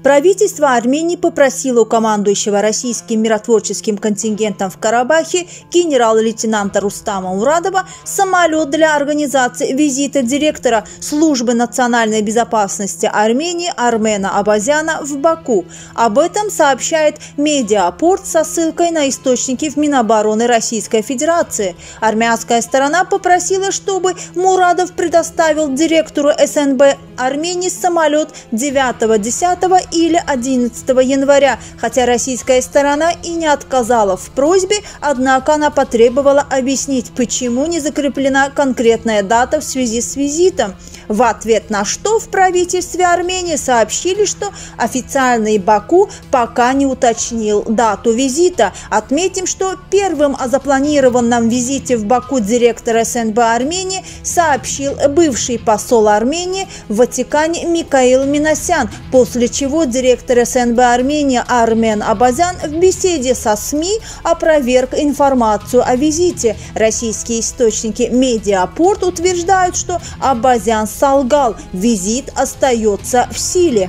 Правительство Армении попросило у командующего российским миротворческим контингентом в Карабахе генерал-лейтенанта Рустама Урадова самолет для организации визита директора Службы национальной безопасности Армении Армена Абазяна в Баку. Об этом сообщает Медиапорт со ссылкой на источники в Минобороны Российской Федерации. Армянская сторона попросила, чтобы Мурадов предоставил директору СНБ Армении самолет 9, 10 или 11 января, хотя российская сторона и не отказала в просьбе, однако она потребовала объяснить, почему не закреплена конкретная дата в связи с визитом. В ответ на что в правительстве Армении сообщили, что официальный Баку пока не уточнил дату визита. Отметим, что первым о запланированном визите в Баку директора СНБ Армении сообщил бывший посол Армении в Ватикане Микаил Минасян, после чего директор СНБ Армении Армен Абазян в беседе со СМИ опроверг информацию о визите. Российские источники Медиапорт утверждают, что Абазян солгал, визит остается в силе.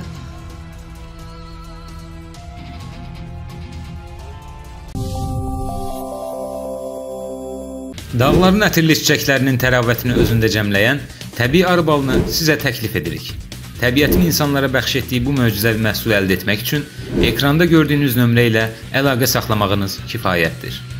Dağların ətirli çiçəklərinin təravətini özündə cəmləyən təbii arı balını sizə təklif edirik. Təbiətin insanlara bəxş etdiyi bu möcüzəvi məhsulu əldə etmək üçün ekranda gördüyünüz nömrə ilə əlaqə saxlamağınız kifayətdir.